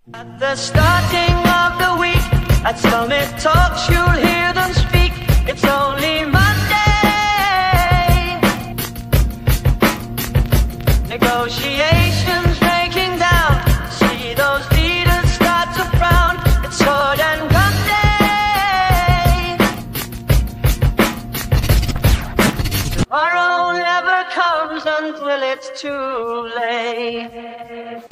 At the starting of the week, at Summit Talks, you'll hear them speak. It's only Monday. Negotiations breaking down. See those leaders start to frown. It's sword and gun day. Tomorrow never comes until it's too late.